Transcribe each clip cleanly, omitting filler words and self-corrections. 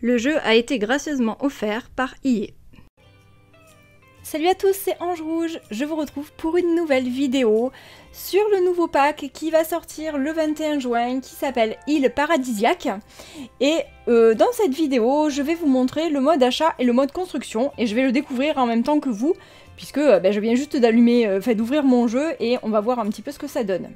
Le jeu a été gracieusement offert par EA. Salut à tous, c'est Ange Rouge, je vous retrouve pour une nouvelle vidéo sur le nouveau pack qui va sortir le 21 juin qui s'appelle Île Paradisiaque. Et dans cette vidéo, je vais vous montrer le mode achat et le mode construction et je vais le découvrir en même temps que vous puisque je viens juste d'allumer, d'ouvrir mon jeu et on va voir un petit peu ce que ça donne.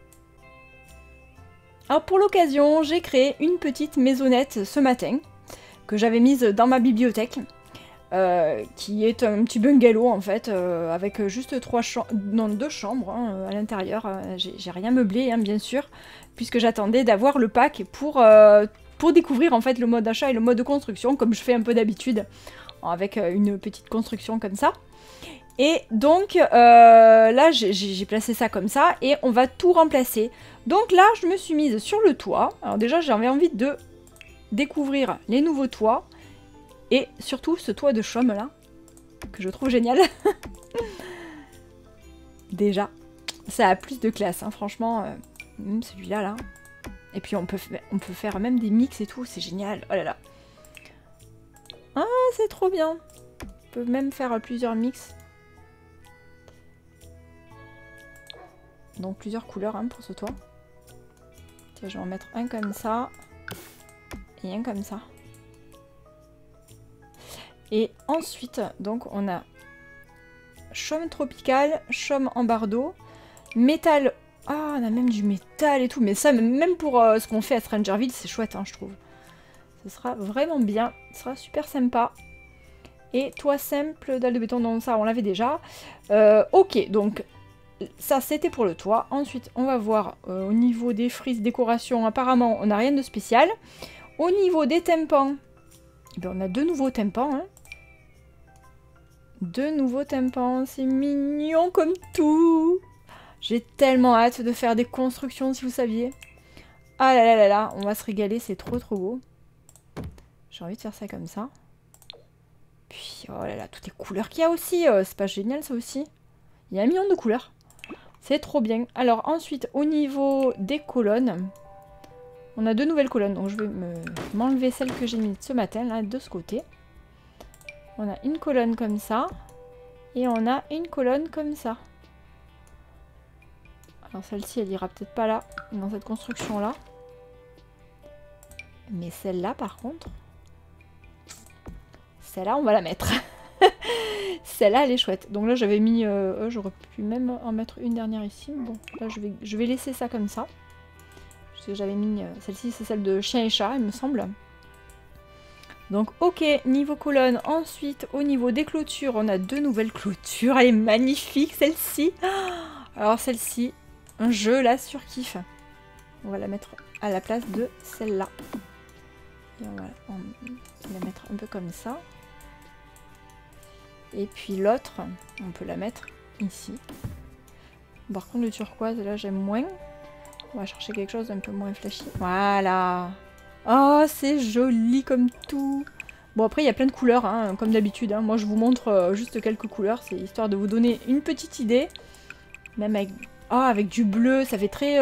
Alors pour l'occasion, j'ai créé une petite maisonnette ce matin que j'avais mise dans ma bibliothèque. Qui est un petit bungalow en fait, avec juste deux chambres hein, à l'intérieur. J'ai rien meublé hein, bien sûr, puisque j'attendais d'avoir le pack pour découvrir en fait le mode achat et le mode de construction, comme je fais un peu d'habitude, avec une petite construction comme ça. Et donc là j'ai placé ça comme ça, et on va tout remplacer. Donc là je me suis mise sur le toit. Alors déjà j'avais envie de découvrir les nouveaux toits. Et surtout ce toit de chaume là, que je trouve génial. Déjà, ça a plus de classe, hein, franchement, même celui-là là. Et puis on peut faire même des mix et tout, c'est génial, oh là là. Ah, c'est trop bien. On peut même faire plusieurs mix. Donc plusieurs couleurs hein, pour ce toit. Tiens, je vais en mettre un comme ça. Et un comme ça. Et ensuite, donc on a chaume tropical, chaume en bardeau, métal. Ah, on a même du métal et tout. Mais ça, même pour ce qu'on fait à Strangerville, c'est chouette, hein, je trouve. Ce sera vraiment bien. Ce sera super sympa. Et toit simple, dalle de béton, non, ça, on l'avait déjà. Ok, donc ça, c'était pour le toit. Ensuite, on va voir au niveau des frises, décoration. Apparemment, on n'a rien de spécial. Au niveau des tympans, on a deux nouveaux tympans, hein. Deux nouveaux tympans, c'est mignon comme tout. J'ai tellement hâte de faire des constructions, si vous saviez. Ah là là là là, on va se régaler, c'est trop trop beau. J'ai envie de faire ça comme ça. Puis, oh là là, toutes les couleurs qu'il y a aussi, c'est pas génial ça aussi. Il y a un million de couleurs. C'est trop bien. Alors ensuite, au niveau des colonnes, on a deux nouvelles colonnes. Donc je vais m'enlever celle que j'ai mise ce matin, là, de ce côté. On a une colonne comme ça. Et on a une colonne comme ça. Alors celle-ci, elle ira peut-être pas là, dans cette construction-là. Mais celle-là, par contre... Celle-là, on va la mettre. Celle-là, elle est chouette. Donc là, j'avais mis... j'aurais pu même en mettre une dernière ici. Bon, là, je vais laisser ça comme ça. Parce que j'avais mis... celle-ci, c'est celle de chien et chat, il me semble. Donc ok, niveau colonne. Ensuite, au niveau des clôtures, on a deux nouvelles clôtures. Elle est magnifique celle-ci. Alors celle-ci, je la surkiffe. On va la mettre à la place de celle-là. Et on va la mettre un peu comme ça. Et puis l'autre, on peut la mettre ici. Par contre le turquoise, là j'aime moins. On va chercher quelque chose d'un peu moins flashy. Voilà. Oh, c'est joli comme tout. Bon, après, il y a plein de couleurs, hein, comme d'habitude. Hein. Moi, je vous montre juste quelques couleurs. C'est histoire de vous donner une petite idée. Même avec... Oh, avec du bleu. Ça fait très...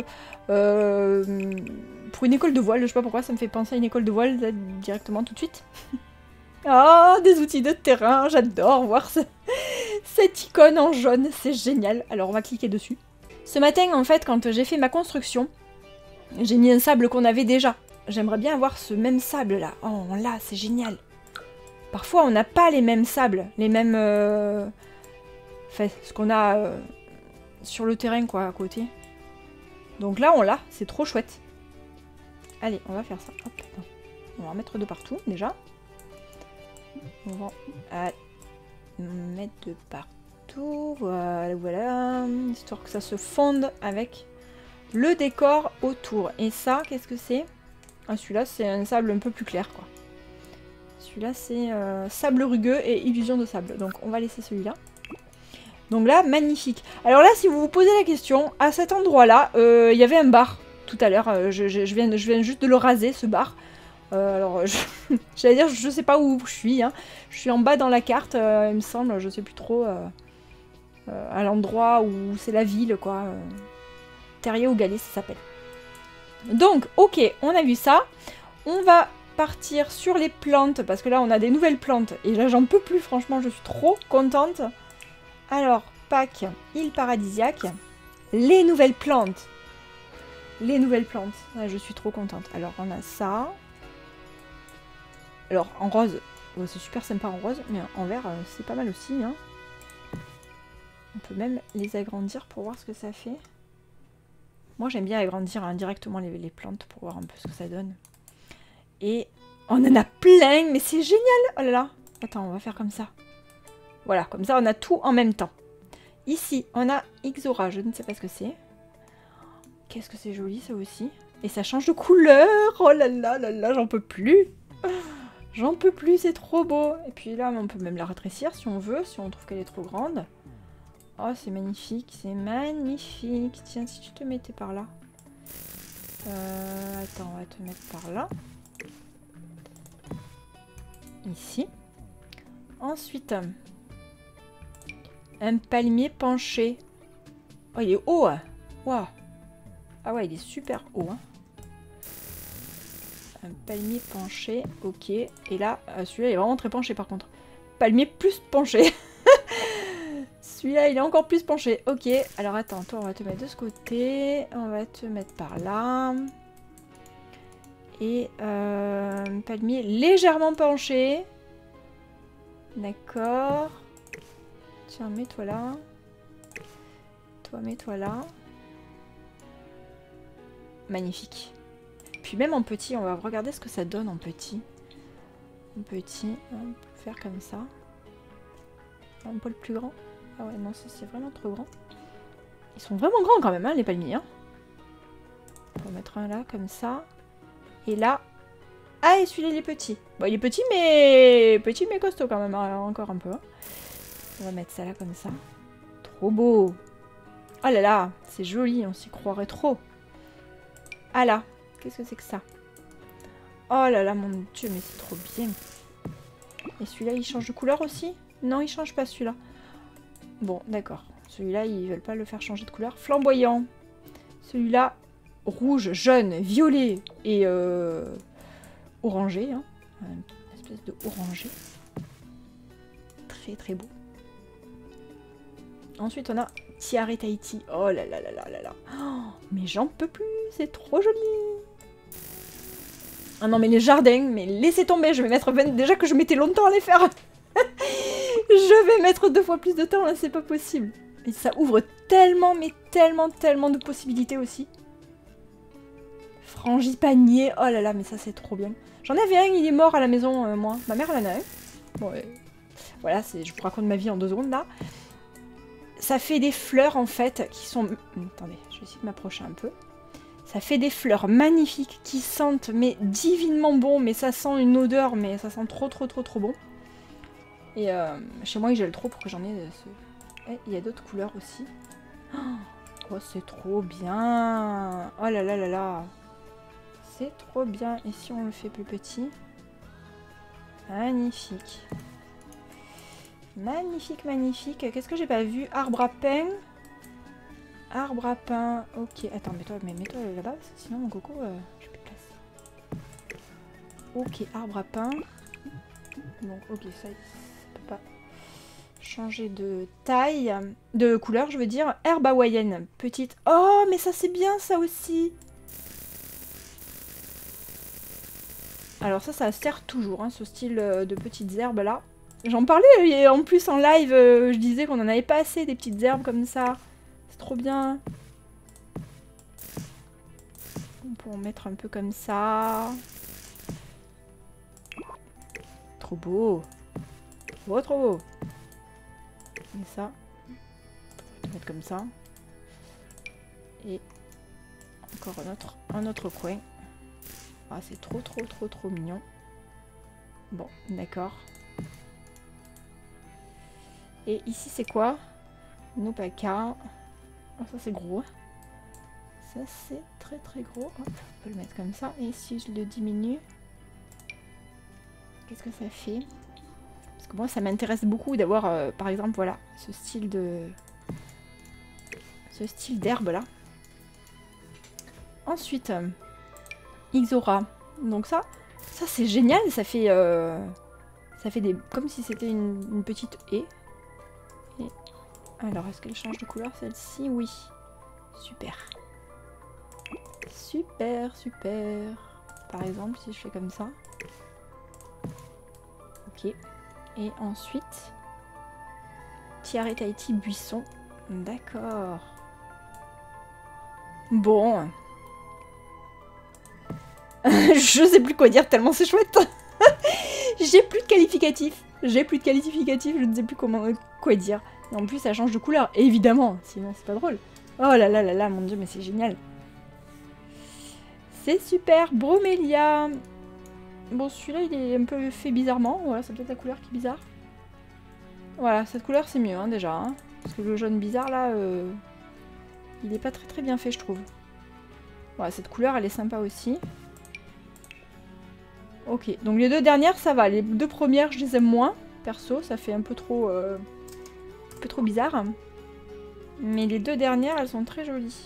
pour une école de voile, je sais pas pourquoi, ça me fait penser à une école de voile directement tout de suite. Oh, des outils de terrain. J'adore voir cette icône en jaune. C'est génial. Alors, on va cliquer dessus. Ce matin, en fait, quand j'ai fait ma construction, j'ai mis un sable qu'on avait déjà. J'aimerais bien avoir ce même sable là. Oh là, c'est génial. Parfois, on n'a pas les mêmes sables. Les mêmes... Enfin, ce qu'on a sur le terrain, quoi, à côté. Donc là, on l'a. C'est trop chouette. Allez, on va faire ça. Hop. On va en mettre de partout, déjà. On va mettre de partout. Voilà, voilà. Histoire que ça se fonde avec le décor autour. Et ça, qu'est-ce que c'est? Ah, celui-là, c'est un sable un peu plus clair, quoi. Celui-là, c'est sable rugueux et illusion de sable. Donc, on va laisser celui-là. Donc là, magnifique. Alors là, si vous vous posez la question, à cet endroit-là, il y avait un bar tout à l'heure. Je viens juste de le raser, ce bar. Alors, j'allais dire, je sais pas où je suis. Hein. Je suis en bas dans la carte, il me semble. Je sais plus trop. À l'endroit où c'est la ville, quoi. Terrier ou Galet, ça s'appelle. Donc, ok, on a vu ça. On va partir sur les plantes, parce que là, on a des nouvelles plantes. Et là, j'en peux plus, franchement, je suis trop contente. Alors, pack, île paradisiaque. Les nouvelles plantes. Les nouvelles plantes. Ah, je suis trop contente. Alors, on a ça. Alors, en rose, oh, c'est super sympa en rose, mais en vert, c'est pas mal aussi. Hein. On peut même les agrandir pour voir ce que ça fait. Moi, j'aime bien agrandir directement les plantes pour voir un peu ce que ça donne. Et on en a plein, mais c'est génial! Oh là là! Attends, on va faire comme ça. Voilà, comme ça, on a tout en même temps. Ici, on a Ixora, je ne sais pas ce que c'est. Qu'est-ce que c'est joli, ça aussi. Et ça change de couleur! Oh là là là là, j'en peux plus! J'en peux plus, c'est trop beau! Et puis là, on peut même la rétrécir si on veut, si on trouve qu'elle est trop grande. Oh, c'est magnifique, c'est magnifique. Tiens, si tu te mettais par là. Attends, on va te mettre par là. Ici. Ensuite, un palmier penché. Oh, il est haut. Hein. Wow. Ah ouais, il est super haut. Hein. Un palmier penché, ok. Et là, celui-là, il est vraiment très penché par contre. Palmier plus penché. Celui-là, il est encore plus penché. Ok, alors attends, toi, on va te mettre de ce côté. On va te mettre par là. Et palmier légèrement penché. D'accord. Tiens, mets-toi là. Toi, mets-toi là. Magnifique. Puis même en petit, on va regarder ce que ça donne en petit. En petit, on peut faire comme ça. Un peu le plus grand. Ah ouais, non, c'est vraiment trop grand. Ils sont vraiment grands quand même, hein, les palmiers. Hein. On va mettre un là, comme ça. Et là... Ah, et celui-là, il est petit. Bon, il est petit, mais costaud quand même, hein, encore un peu. Hein. On va mettre ça là, comme ça. Trop beau. Oh là là, c'est joli, on s'y croirait trop. Ah là, qu'est-ce que c'est que ça? Oh là là, mon Dieu, mais c'est trop bien. Et celui-là, il change de couleur aussi? Non, il change pas celui-là. Bon, d'accord. Celui-là, ils veulent pas le faire changer de couleur. Flamboyant. Celui-là, rouge, jaune, violet et orangé. Hein. Une espèce de orangé. Très très beau. Ensuite, on a Tiare Tahiti. Oh là là là là là là. Oh, mais j'en peux plus, c'est trop joli. Ah non, mais les jardins, mais laissez tomber, je vais mettre... Déjà que je mettais longtemps à les faire. Je vais mettre 2 fois plus de temps, là, c'est pas possible. Et ça ouvre tellement, mais tellement, tellement de possibilités aussi. Frangipanier, oh là là, mais ça c'est trop bien. J'en avais un, il est mort à la maison, moi. Ma mère, elle en a un. Bon, voilà, je vous raconte ma vie en 2 secondes, là. Ça fait des fleurs, en fait, qui sont... Attendez, je vais essayer de m'approcher un peu. Ça fait des fleurs magnifiques qui sentent, mais divinement bon, mais ça sent une odeur, mais ça sent trop, trop, trop, trop bon. Et chez moi, il gèle trop pour que j'en ai... Et il y a d'autres couleurs aussi. Oh, c'est trop bien. Oh là là là là. C'est trop bien. Et si on le fait plus petit? Magnifique. Magnifique, magnifique. Qu'est-ce que j'ai pas vu? Arbre à pain. Arbre à pain. Ok. Attends, mets-toi là-bas, parce que sinon, mon coco, j'ai plus de place. Ok, arbre à pain. Donc, ok, ça peut pas changer de taille. De couleur, je veux dire. Herbe hawaïenne. Petite. Oh, mais ça, c'est bien, ça aussi. Alors ça sert toujours, hein, ce style de petites herbes là. J'en parlais et en plus en live, je disais qu'on en avait pas assez des petites herbes comme ça. C'est trop bien. On peut en mettre un peu comme ça. Trop beau. Trop trop beau. Et ça, on va mettre comme ça. Et encore un autre coin. Ah, c'est trop trop trop trop mignon. Bon, d'accord. Et ici, c'est quoi? Nopaka. Oh, ça, c'est gros. Ça, c'est très très gros. Hop, on peut le mettre comme ça. Et si je le diminue, qu'est-ce que ça fait? Parce que moi, ça m'intéresse beaucoup d'avoir, par exemple, voilà, ce style d'herbe là. Ensuite, Ixora. Donc ça Ça c'est génial, ça fait des... comme si c'était une petite haie. Et... alors, est-ce qu'elle change de couleur celle-ci? Oui. Super. Super, super. Par exemple, si je fais comme ça. Ok. Et ensuite... Tiare Tahiti buisson. D'accord. Bon. Je sais plus quoi dire tellement c'est chouette. J'ai plus de qualificatif. J'ai plus de qualificatif, je ne sais plus quoi dire. Et en plus, ça change de couleur, évidemment. Sinon, c'est pas drôle. Oh là là là là, mon dieu, mais c'est génial. C'est super. Bromélia. Bon, celui-là, il est un peu fait bizarrement. Voilà, c'est peut-être la couleur qui est bizarre. Voilà, cette couleur, c'est mieux, hein, déjà. Hein. Parce que le jaune bizarre, là, il est pas très très bien fait, je trouve. Voilà, cette couleur, elle est sympa aussi. Ok, donc les deux dernières, ça va. Les deux premières, je les aime moins. Perso, ça fait un peu trop bizarre. Mais les deux dernières, elles sont très jolies.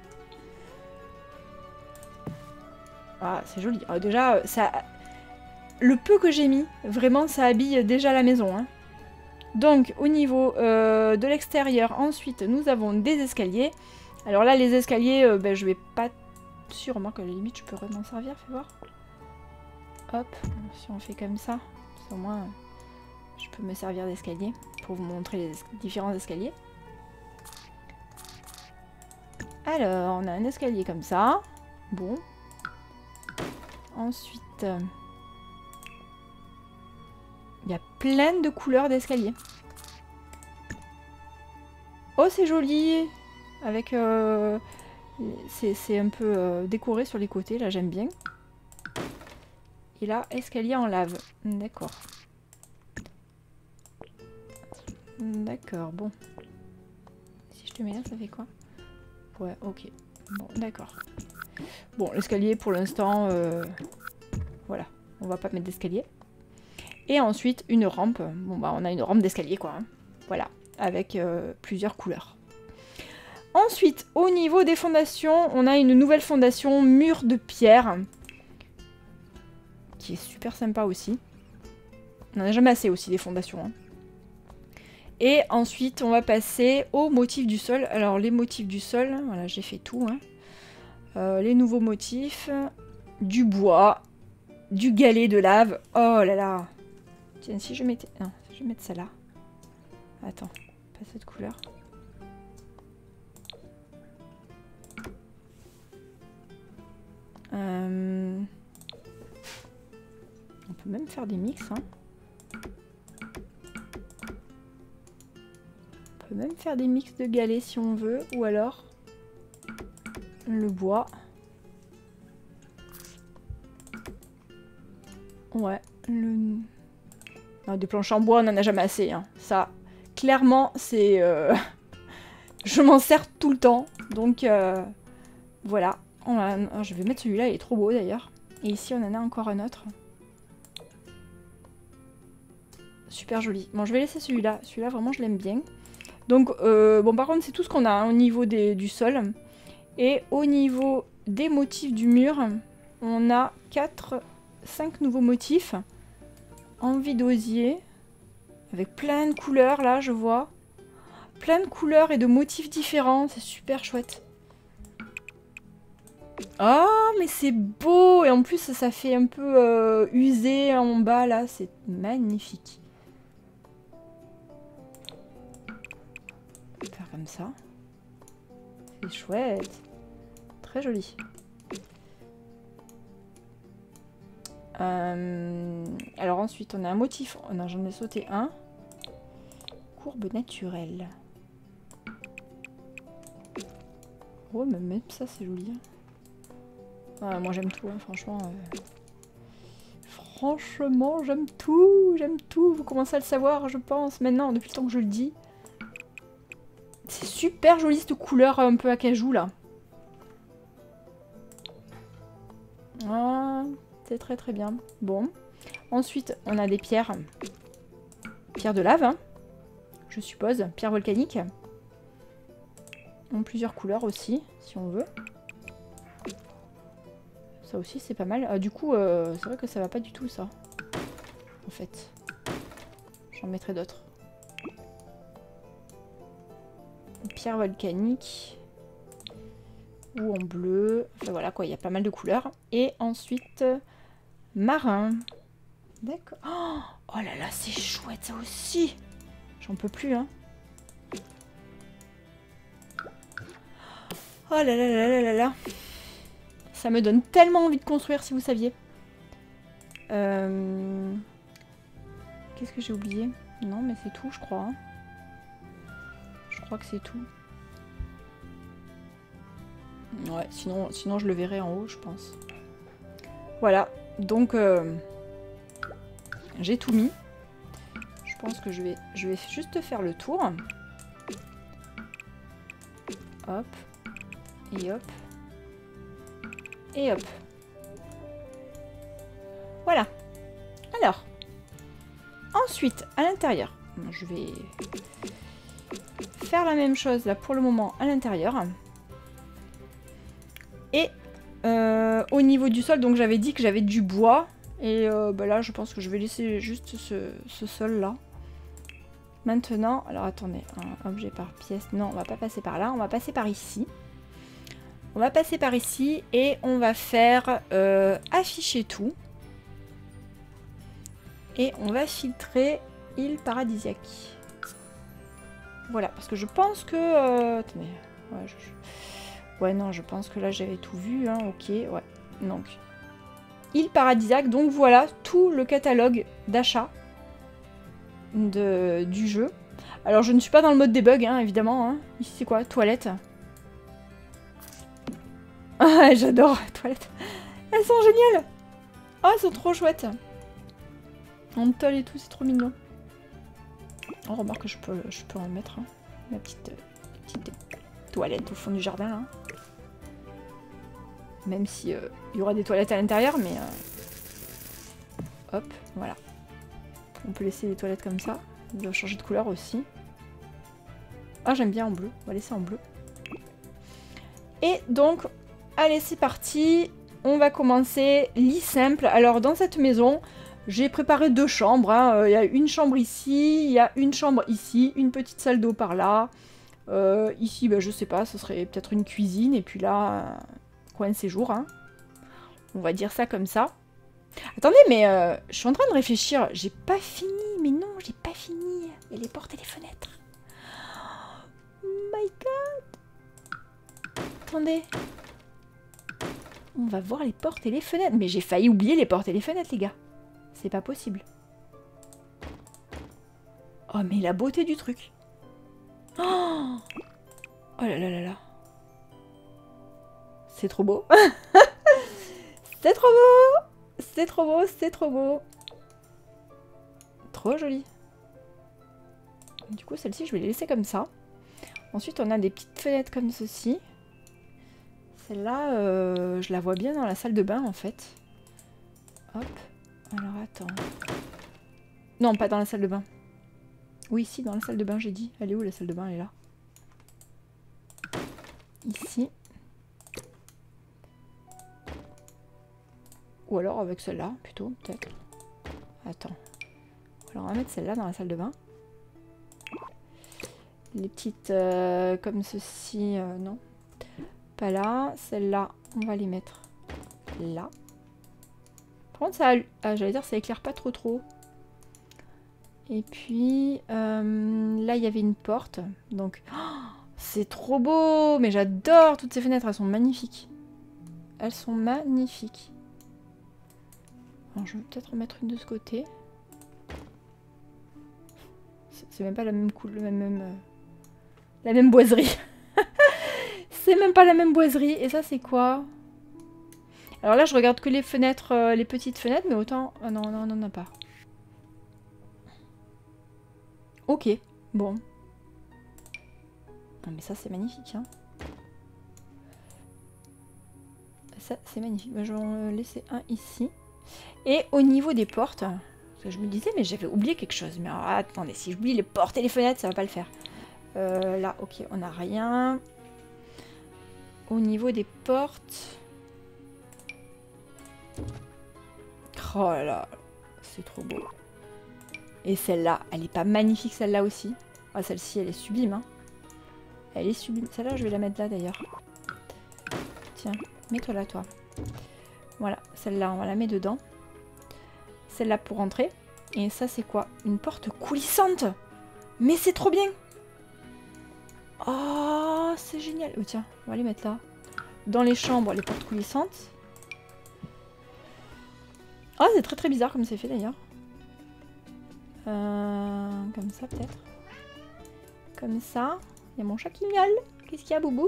Ah, c'est joli. Alors déjà, ça... le peu que j'ai mis, vraiment, ça habille déjà la maison. Hein. Donc, au niveau de l'extérieur, ensuite, nous avons des escaliers. Alors là, les escaliers, ben, je vais pas... sûrement qu'à la limite, je peux m'en servir, fais voir. Hop, si on fait comme ça, au moins, je peux me servir d'escalier pour vous montrer les différents escaliers. Alors, on a un escalier comme ça. Bon. Ensuite, il y a plein de couleurs d'escaliers. Oh, c'est joli. Avec... c'est un peu décoré sur les côtés, là, j'aime bien. Et là, escalier en lave. D'accord. D'accord, bon. Si je te mets là, ça fait quoi? Ouais, ok. Bon, d'accord. Bon, l'escalier, pour l'instant, voilà. On va pas mettre d'escalier. Et ensuite, une rampe. Bon, bah, on a une rampe d'escalier, quoi. Hein. Voilà. Avec plusieurs couleurs. Ensuite, au niveau des fondations, on a une nouvelle fondation mur de pierre. Qui est super sympa aussi. On en a jamais assez aussi des fondations. Hein. Et ensuite, on va passer aux motifs du sol. Alors, les motifs du sol, voilà, j'ai fait tout. Hein. Les nouveaux motifs, du bois, du galet de lave. Oh là là. Tiens, si je mettais... non, si je vais mettre ça là. Attends, pas cette couleur. On peut même faire des mix. Hein. On peut même faire des mix de galets si on veut. Ou alors le bois. Ouais. Non, des planches en bois, on n'en a jamais assez. Hein. Ça, clairement, c'est... je m'en sers tout le temps. Donc, voilà. Je vais mettre celui-là, il est trop beau d'ailleurs. Et ici, on en a encore un autre. Super joli. Bon, je vais laisser celui-là. Celui-là, vraiment, je l'aime bien. Donc, bon, par contre, c'est tout ce qu'on a hein, au niveau du sol. Et au niveau des motifs du mur, on a 5 nouveaux motifs. Envie d'osier. Avec plein de couleurs, là, je vois. Plein de couleurs et de motifs différents. C'est super chouette. Oh, mais c'est beau! Et en plus, ça fait un peu usé en bas, là. C'est magnifique. On va faire comme ça. C'est chouette. Très joli. Alors ensuite, on a un motif. Oh non, j'en ai sauté un. Courbe naturelle. Oh, même ça, c'est joli. Ah, moi, j'aime tout, hein, franchement. Franchement, j'aime tout. J'aime tout. Vous commencez à le savoir, je pense, maintenant, depuis le temps que je le dis. C'est super joli, cette couleur un peu acajou, là. Ah, c'est très très bien. Bon. Ensuite, on a des pierres. Pierres de lave, hein, je suppose. Pierres volcaniques. En plusieurs couleurs aussi, si on veut. Ça aussi, c'est pas mal. Du coup, c'est vrai que ça va pas du tout, ça. En fait. J'en mettrai d'autres. Pierre volcanique. Ou en bleu. Enfin voilà quoi, il y a pas mal de couleurs. Et ensuite, marin. D'accord. Oh là là, c'est chouette ça aussi. J'en peux plus, hein. Oh là là là là là là. Ça me donne tellement envie de construire, si vous saviez. Qu'est-ce que j'ai oublié? Non, mais c'est tout, je crois. Hein. Je crois que c'est tout. Ouais, sinon je le verrai en haut, je pense. Voilà, donc j'ai tout mis. Je pense que je vais juste faire le tour. Hop. Et hop. Et hop. Voilà. Alors. Ensuite, à l'intérieur. Je vais faire la même chose là pour le moment à l'intérieur. Et au niveau du sol, donc j'avais dit que j'avais du bois. Et bah là, je pense que je vais laisser juste ce sol là. Maintenant, alors attendez, un objet par pièce. Non, on va pas passer par là, on va passer par ici. On va passer par ici et on va faire afficher tout. Et on va filtrer île paradisiaque. Voilà, parce que je pense que... attendez, ouais, ouais, non, je pense que là j'avais tout vu, hein, ok, ouais. Donc, île paradisiaque, donc voilà tout le catalogue d'achat du jeu. Alors je ne suis pas dans le mode debug, hein, évidemment. Hein. Ici c'est quoi? Toilette. Ah, j'adore les toilettes. Elles sont géniales. Oh, elles sont trop chouettes. En tôle et tout, c'est trop mignon. Oh, remarque que je peux en mettre. Hein. Ma petite toilette au fond du jardin, là. Même si il y aura des toilettes à l'intérieur, mais... Hop, voilà. On peut laisser les toilettes comme ça. On doit changer de couleur aussi. Ah, j'aime bien en bleu. On va laisser en bleu. Et donc, allez, c'est parti. On va commencer lit simple. Alors, dans cette maison, j'ai préparé 2 chambres. Hein. Il y a une chambre ici, il y a une chambre ici, une petite salle d'eau par là. Ici, bah, je sais pas, ce serait peut-être une cuisine. Et puis là, coin séjour. Hein. On va dire ça comme ça. Attendez, mais je suis en train de réfléchir. J'ai pas fini. Mais non, j'ai pas fini. Il y a les portes et les fenêtres. Oh my god. Attendez. On va voir les portes et les fenêtres. Mais j'ai failli oublier les portes et les fenêtres, les gars. C'est pas possible. Oh, mais la beauté du truc. Oh, oh là là là là. C'est trop beau. C'est trop beau. C'est trop beau, c'est trop beau. Trop joli. Du coup, celle-ci, je vais les laisser comme ça. Ensuite, on a des petites fenêtres comme ceci. Celle-là, je la vois bien dans la salle de bain, en fait. Hop. Alors, attends. Non, pas dans la salle de bain. Oui, si, dans la salle de bain, j'ai dit. Elle est où, la salle de bain? Elle est là. Ici. Ou alors avec celle-là, plutôt, peut-être. Attends. Alors, on va mettre celle-là dans la salle de bain. Les petites comme ceci, non. Pas là. Celle-là, on va les mettre là. Par contre, ça, j'allais dire, ça éclaire pas trop trop. Et puis, là, il y avait une porte. Donc, oh, c'est trop beau. Mais j'adore toutes ces fenêtres. Elles sont magnifiques. Elles sont magnifiques. Alors, je vais peut-être en mettre une de ce côté. C'est même pas la même couleur, la même boiserie. C'est même pas la même boiserie. Et ça, c'est quoi? Alors là, je regarde que les fenêtres, les petites fenêtres, mais autant... Ah non, non, on n'en a pas. Ok, bon. Non, mais ça, c'est magnifique, hein. Ça, c'est magnifique. Je vais en laisser un ici. Et au niveau des portes, je me disais, mais j'avais oublié quelque chose. Mais alors, attendez, si j'oublie les portes et les fenêtres, ça va pas le faire. Là, ok, on n'a rien. Au niveau des portes... Oh là là, c'est trop beau. Et celle-là, elle est pas magnifique celle-là aussi. Ah, celle-ci, elle est sublime. Hein. Elle est sublime. Celle-là, je vais la mettre là d'ailleurs. Tiens, mets-toi là, toi. Voilà, celle-là, on va la mettre dedans. Celle-là pour rentrer. Et ça, c'est quoi? Une porte coulissante. Mais c'est trop bien. Oh, c'est génial. Oh, tiens, on va les mettre là. Dans les chambres, les portes coulissantes. Oh, c'est très très bizarre comme c'est fait d'ailleurs. Comme ça peut-être. Comme ça. Il y a mon chat qui miaule. Qu'est-ce qu'il y a, Boubou?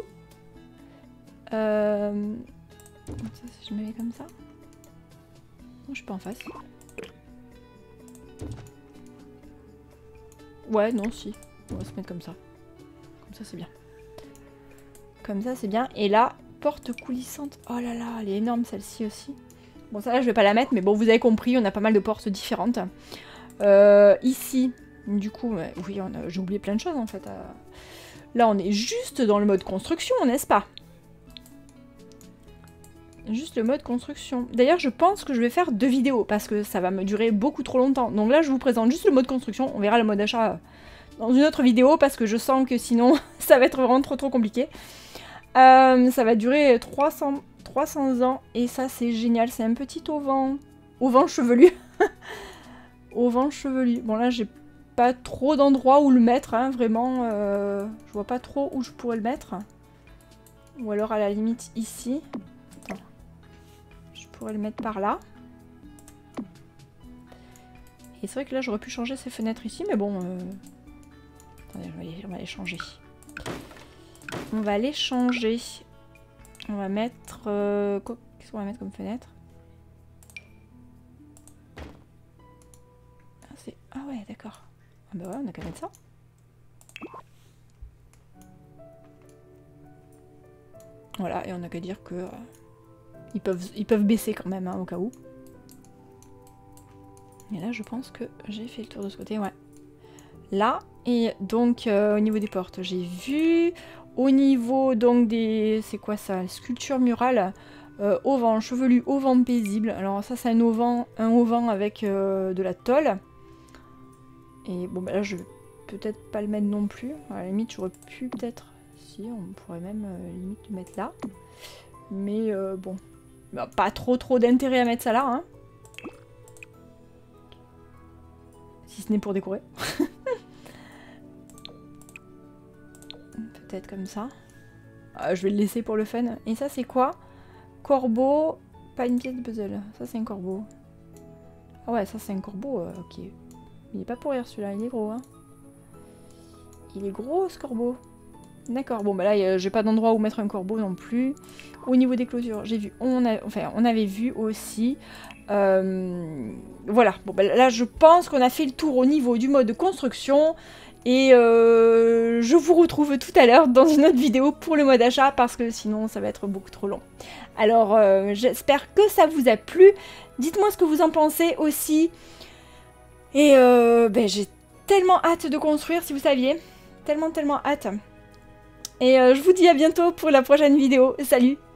Si je me mets comme ça. Non, je suis pas en face. Ouais, non, si. On va se mettre comme ça. Comme ça, c'est bien. Comme ça, c'est bien. Et là, porte coulissante. Oh là là, elle est énorme celle-ci aussi. Bon, ça là, je vais pas la mettre, mais bon, vous avez compris, on a pas mal de portes différentes. Ici, du coup, oui, j'ai oublié plein de choses en fait. Là, on est juste dans le mode construction, n'est-ce pas? Juste le mode construction. D'ailleurs, je pense que je vais faire 2 vidéos parce que ça va me durer beaucoup trop longtemps. Donc là, je vous présente juste le mode construction. On verra le mode achat dans une autre vidéo parce que je sens que sinon, ça va être vraiment trop compliqué. Ça va durer 300 ans et ça, c'est génial. C'est un petit auvent. Auvent chevelu. Auvent chevelu. Bon, là, j'ai pas trop d'endroits où le mettre, hein, vraiment. Je vois pas trop où je pourrais le mettre. Ou alors, à la limite, ici. Je pourrais le mettre par là. Et c'est vrai que là, j'aurais pu changer ces fenêtres ici, mais bon... Attendez, on va les changer. On va les changer. On va mettre... Qu'est-ce qu'on va mettre comme fenêtre? Ah ouais, d'accord. Ah bah ouais, on a qu'à mettre ça. Voilà, et on a qu'à dire que... ils peuvent baisser quand même, hein, au cas où. Et là, je pense que j'ai fait le tour de ce côté, ouais. Là, et donc, au niveau des portes, j'ai vu... Au niveau, donc, des... C'est quoi ça? Sculpture murale. Auvent chevelu, auvent paisible. Alors ça, c'est un auvent avec de la tôle. Et bon, bah là, je vais peut-être pas le mettre non plus. À la limite, j'aurais pu peut-être... Si, on pourrait même limite le mettre là. Mais bon... Bah, pas trop d'intérêt à mettre ça là, hein. Si ce n'est pour décorer. Peut-être comme ça. Je vais le laisser pour le fun. Et ça, c'est quoi? Corbeau, pas une pièce de puzzle. Ça, c'est un corbeau. Ah ouais, ça, c'est un corbeau, ok. Il est pas pour rire, celui-là, il est gros, hein. Il est gros, ce corbeau. D'accord, bon, bah là, j'ai pas d'endroit où mettre un corbeau non plus. Au niveau des clôtures, j'ai vu, on avait vu aussi. Voilà, bon, bah là, je pense qu'on a fait le tour au niveau du mode de construction. Et je vous retrouve tout à l'heure dans une autre vidéo pour le mode achat parce que sinon ça va être beaucoup trop long. Alors j'espère que ça vous a plu. Dites-moi ce que vous en pensez aussi. Et ben, j'ai tellement hâte de construire, si vous saviez. Tellement hâte. Et je vous dis à bientôt pour la prochaine vidéo. Salut!